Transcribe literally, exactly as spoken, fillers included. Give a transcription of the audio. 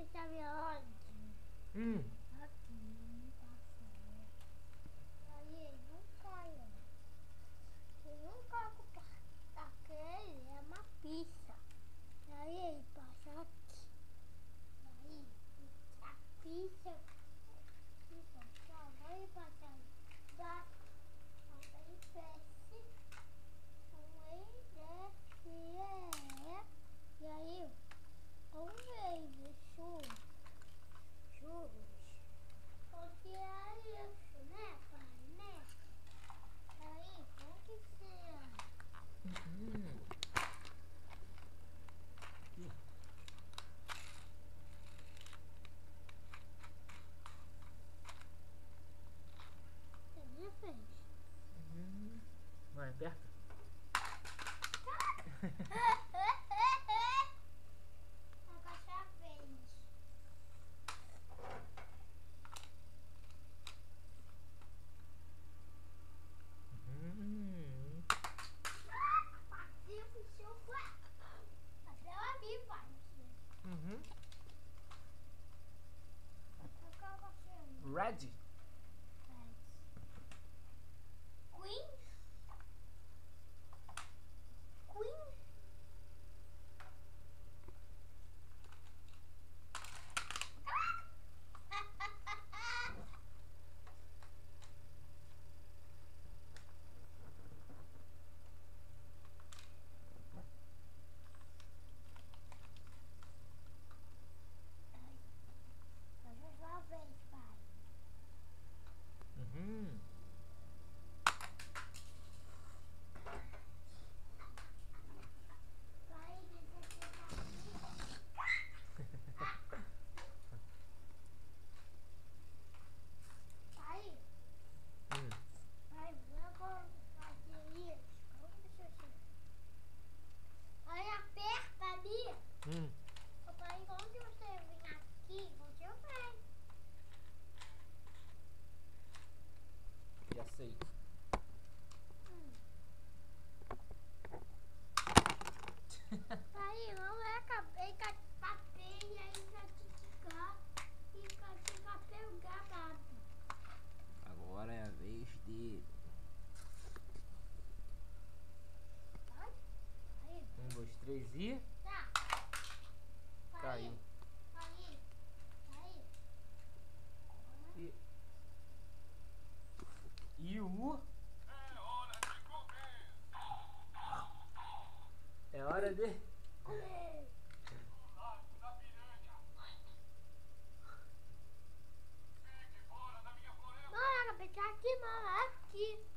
sabe onde? Hum. Aqui, tá certo. Aí, não cai, ó. Se não cai com aquele, é uma pista. E aí, ele passa aqui. E aí, a pista... Pista, só vai passar da... Aí, desce. Aí, desce, é. E aí, um vez, chuva. Chuvas. Porque é isso, né, pai? Né? Aí, como que se... Uhum. Você nem fez. Uhum. Vai, aperta. A caixa fez. Uhum. Partiu pro seu quarto. Até ela me partiu. Uhum. Eu quero você. Red. Queen. Queen. Hoje é sua vez, pai. Uhum. Pai, deixa eu ficar aqui. Pai, Hum. pai, vamos fazer isso. Como deixa eu ser? Aí aperta ali. Hum. Pai, quando você vir aqui, você vai. Já sei. Hum. Aí, não é acabei com papel e aí vai ticar e vai pegar nada. Agora é a vez dele. Vai? Aí. Um, dois, três e... Tá. Caiu. Aí. Aí. E... E o... É hora de... Comer. Mano, pegar aqui, mano. Aqui.